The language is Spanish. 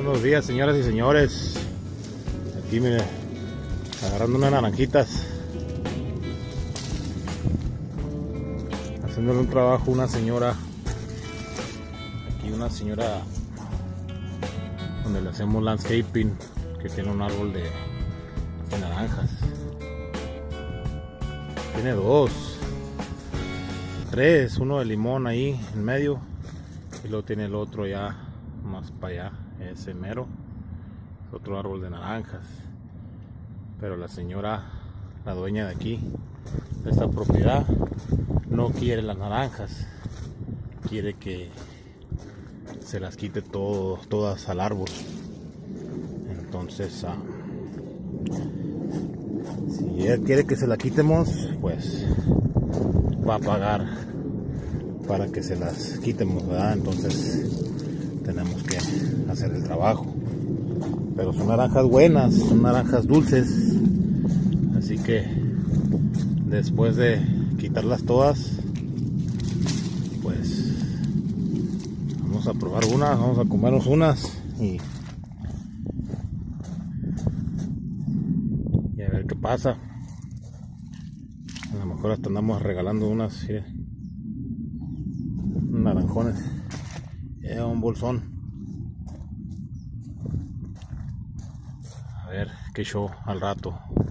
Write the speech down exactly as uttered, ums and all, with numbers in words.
Buenos días, señoras y señores. Aquí mire, agarrando unas naranjitas, haciéndole un trabajo a una señora. Aquí una señora donde le hacemos landscaping, que tiene un árbol de, de naranjas. Tiene dos, tres, uno de limón ahí en medio, y luego tiene el otro ya más para allá, ese mero, otro árbol de naranjas. Pero la señora, la dueña de aquí, de esta propiedad, no quiere las naranjas, quiere que se las quite todo, todas al árbol. Entonces, uh, si ella quiere que se la quitemos, pues va a pagar para que se las quitemos, ¿verdad? Entonces tenemos que hacer el trabajo. Pero son naranjas buenas, son naranjas dulces, así que después de quitarlas todas, pues vamos a probar unas, vamos a comernos unas y, y a ver qué pasa. A lo mejor hasta andamos regalando unas, ¿sí? Naranjones, eh, un bolsón. A ver qué show al rato.